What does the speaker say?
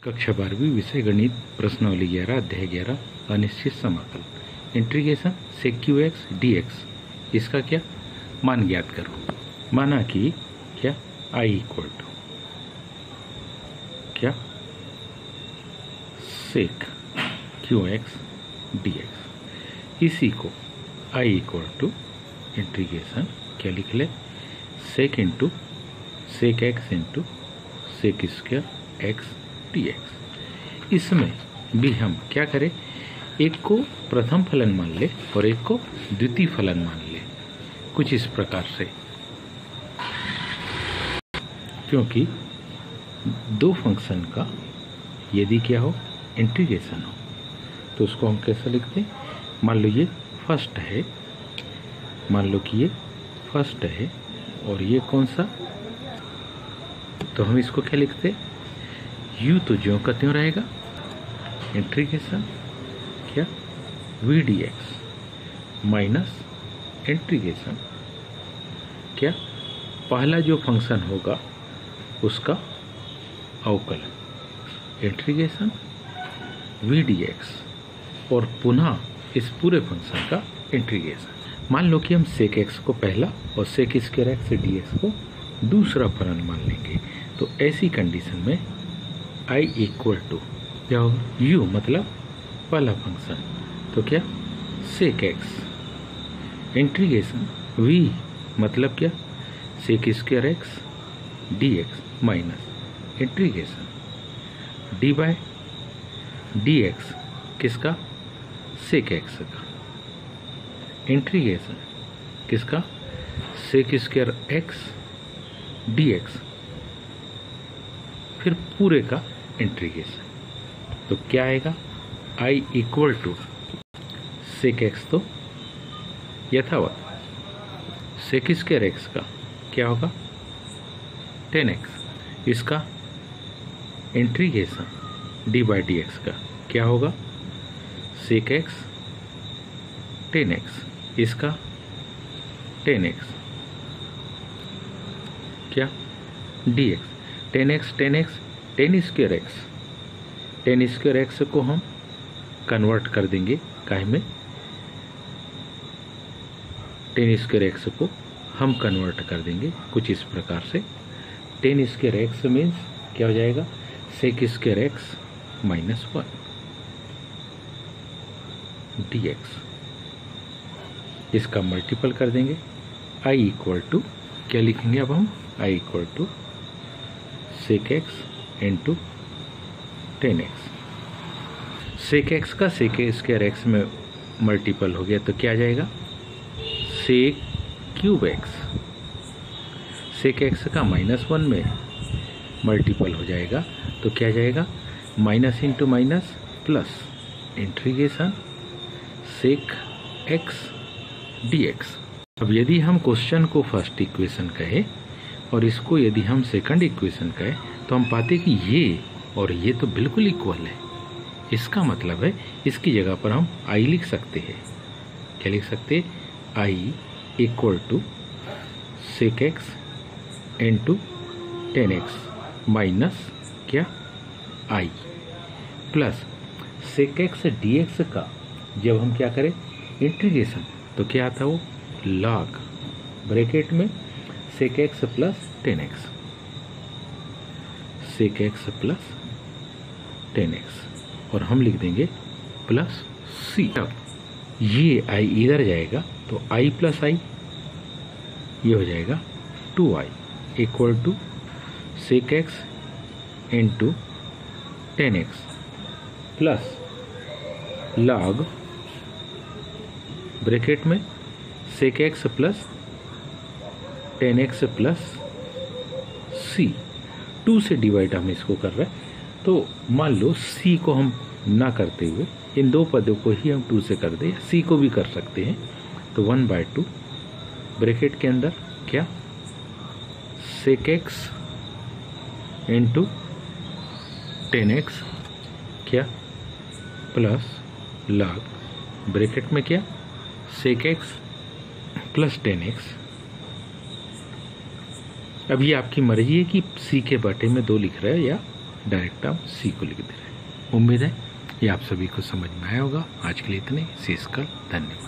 कक्षा 12वीं विषय गणित प्रश्नावली 11 अध्याय 11 अनिश्चित समाकल integration sec cube x d x. इसका क्या मान ज्ञात करो। माना कि क्या आई इक्वल टू क्या sec cube x d x. इसी को आई इक्वल टू इंटीग्रेशन क्या लिख ले sec into sec x into sec square x d x. इसमें भी हम क्या करें, एक को प्रथम फलन मान ले और एक को द्वितीय फलन मान ले, कुछ इस प्रकार से। क्योंकि दो फंक्शन का यदि क्या हो इंटीग्रेशन हो तो उसको हम कैसे लिखते हैं। मान लो ये फर्स्ट है, मान लो कि ये फर्स्ट है और ये कौन सा, तो हम इसको क्या लिखते हैं, यू तो ज्यों का त्यों रहेगा इंटीग्रेशन क्या v d x minus integration क्या पहला जो फंक्शन होगा उसका अवकलन इंटीग्रेशन वी डी एक्स और पुनः इस पूरे फंक्शन का इंटीग्रेशन। मान लो कि हम सेक एक्स को पहला और sec square x d x को दूसरा फलन मान लेंगे, तो ऐसी कंडीशन में आई इक्वल टू क्या होगा, यू मतलब पहला फंक्शन तो क्या सेक एक्स इंटीग्रेशन वी मतलब क्या sec square x d x minus integration d by d x किसका सेक एक्स का इंटीग्रेशन किसका sec square x d x फिर पूरे का इंटीग्रेशन। तो क्या आएगा I equal to sec x तो यथावत सेक स्क्वायर एक्स का क्या होगा 10x, इसका integration d by d x का क्या होगा सेक एक्स 10x, इसका 10x क्या d x 10x 10x 10 square x 10 square x को हम कन्वर्ट कर देंगे काहे में 10 स्क्वायर एक्स को हम कन्वर्ट कर देंगे कुछ इस प्रकार से 10 स्क्वायर एक्स मीन्स क्या हो जाएगा sec square x minus 1 d x. इसका मल्टीपल कर देंगे आई इक्वल टू क्या लिखेंगे अब हम I equal to sec x into 10x। Sec x का सेक स्क्वायर एक्स में मल्टीपल हो गया तो क्या आ जाएगा sec cube x, sec x का -1 में मल्टीपल हो जाएगा तो क्या जाएगा minus into minus plus integration sec x d x. अब यदि हम क्वेश्चन को फर्स्ट इक्वेशन कहें और इसको यदि हम सेकंड इक्वेशन कहें तो हम पाते कि ये और ये तो बिल्कुल इक्वल है। इसका मतलब है इसकी जगह पर हम आई लिख सकते हैं। क्या लिख सकते हैं I equal to sec x into 10x minus क्या I plus sec x d x का जब हम क्या करें इंटीग्रेशन तो क्या आता है वो लॉग ब्रैकेट में sec x plus 10x sec x plus 10x और हम लिख देंगे प्लस सी। अब ये आई इधर जाएगा तो आई प्लस आई ये हो जाएगा 2i equal to sec x into 10x plus log bracket में sec x plus 10x plus C. 2 से डिवाइड हम इसको कर रहे हैं तो मान लो सी को हम ना करते हुए इन दो पदों को ही हम 2 से कर दें, सी को भी कर सकते हैं तो 1/2 ब्रैकेट के अंदर क्या सेक एक्स इंटू 10x क्या प्लस लॉग ब्रैकेट में क्या सेक एक्स प्लस 10x। अब ये आपकी मर्जी है कि सी के बटे में 2 लिख रहे हैं या डायरेक्ट टर्म सी को लिख दे रहे हैं। उम्मीद है ये आप सभी को समझ में आया होगा। आज के लिए इतने, शेष कल, धन्यवाद।